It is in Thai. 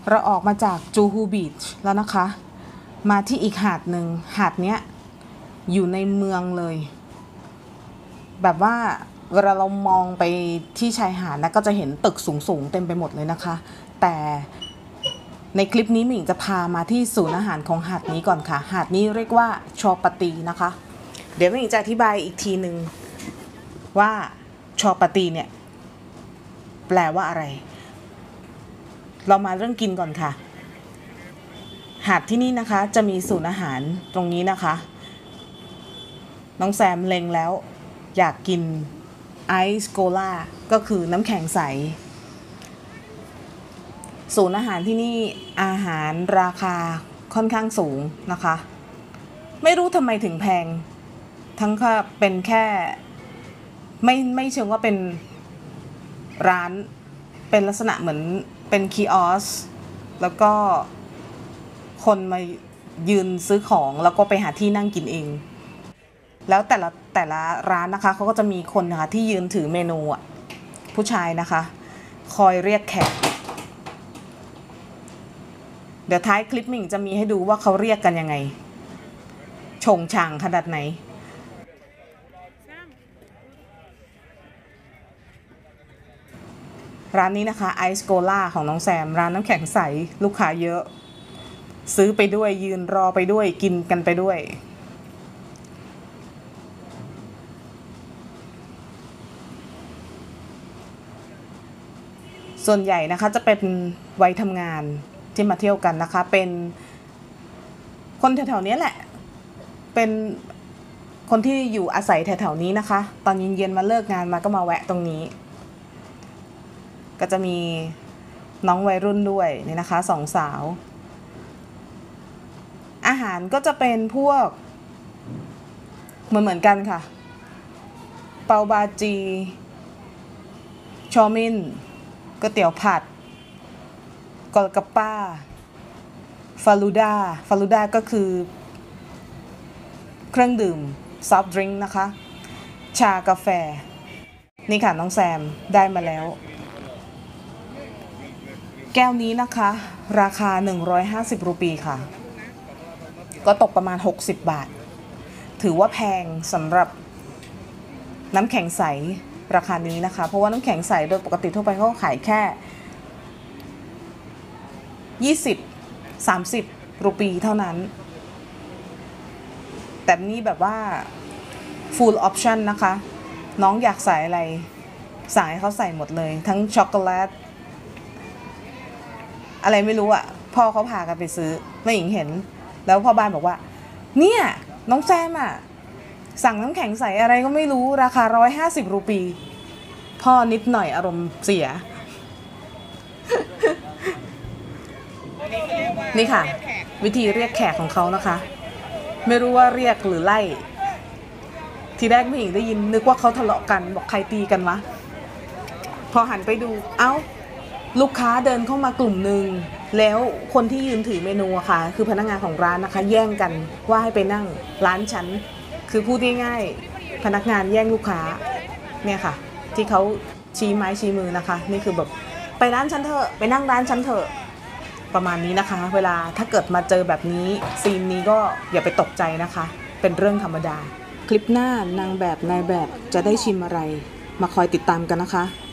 เราออกมาจากจูฮูบีชแล้วนะคะมาที่อีกหาดหนึ่งหาดเนี้ยอยู่ในเมืองเลยแบบว่าเวลาเรามองไปที่ชายหาดนะก็จะเห็นตึกสูงๆเต็มไปหมดเลยนะคะแต่ในคลิปนี้หมิงจะพามาที่ศูนย์อาหารของหาดนี้ก่อนค่ะหาดนี้เรียกว่าชอปตีนะคะเดี๋ยวหมิงจะอธิบายอีกทีหนึ่งว่าชอปตีเนี่ยแปลว่าอะไรเรามาเรื่องกินก่อนค่ะหาดที่นี่นะคะจะมีศูนย์อาหารตรงนี้นะคะน้องแซมเล็งแล้วอยากกินไอซ์โกลาก็คือน้ำแข็งใสศูนย์อาหารที่นี่อาหารราคาค่อนข้างสูงนะคะไม่รู้ทำไมถึงแพงทั้งก็เป็นแค่ไม่เชิงว่าเป็นร้านเป็นลักษณะเหมือนเป็นคีออสแล้วก็คนมายืนซื้อของแล้วก็ไปหาที่นั่งกินเองแล้วแต่ละร้านนะคะเขาก็จะมีคนนะคะที่ยืนถือเมนูอ่ะผู้ชายนะคะคอยเรียกแขกเดี๋ยวท้ายคลิปมิ่งจะมีให้ดูว่าเขาเรียกกันยังไงชงช่างขนาดไหนร้านนี้นะคะไอซ์โกล่าของน้องแซมร้านน้ำแข็งใสลูกค้าเยอะซื้อไปด้วยยืนรอไปด้วยกินกันไปด้วยส่วนใหญ่นะคะจะเป็นวัยทำงานที่มาเที่ยวกันนะคะเป็นคนแถวๆนี้แหละเป็นคนที่อยู่อาศัยแถวๆนี้นะคะตอนเย็นๆมาเลิกงานมาก็มาแวะตรงนี้ก็จะมีน้องวัยรุ่นด้วยนี่นะคะสองสาวอาหารก็จะเป็นพวกเหมือนกันค่ะเปาบาจีชอมินก๋วยเตี๋ยวผัดกอลกัปป้าฟาลูดาก็คือเครื่องดื่มซอฟต์ดริงก์นะคะชากาแฟนี่ค่ะน้องแซมได้มาแล้วแก้วนี้นะคะราคา150รูปีค่ะก็ตกประมาณ60บาทถือว่าแพงสำหรับน้ำแข็งใสราคานี้นะคะเพราะว่าน้ำแข็งใสโดยปกติทั่วไปเขาขายแค่20-30รูปีเท่านั้นแต่นี่แบบว่า full option นะคะน้องอยากใส่อะไรสั่งให้เขาใส่หมดเลยทั้งช็อกโกแลตอะไรไม่รู้อ่ะพ่อเขาพากันไปซื้อแม่หญิงเห็นแล้วพ่อบ้านบอกว่าเนี่ยน้องแซมอ่ะสั่งน้ำแข็งใสอะไรก็ไม่รู้ราคา150รูปีพ่อนิดหน่อยอารมณ์เสีย นี่ค่ะวิธีเรียกแขกของเขานะคะไม่รู้ว่าเรียกหรือไล่ทีแรกแม่หญิงได้ยินนึกว่าเขาทะเลาะกันบอกใครตีกันวะพอหันไปดูเอ้าลูกค้าเดินเข้ามากลุ่มหนึ่งแล้วคนที่ยืนถือเมนูอะค่ะคือพนักงานของร้านนะคะแย่งกันว่าให้ไปนั่งร้านฉันคือพูดง่ายๆพนักงานแย่งลูกค้าเนี่ยค่ะที่เขาชี้ไม้ชี้มือนะคะนี่คือแบบไปร้านฉันเถอะไปนั่งร้านฉันเถอะประมาณนี้นะคะเวลาถ้าเกิดมาเจอแบบนี้ซีนนี้ก็อย่าไปตกใจนะคะเป็นเรื่องธรรมดาคลิปหน้านางแบบนายแบบจะได้ชิมอะไรมาคอยติดตามกันนะคะ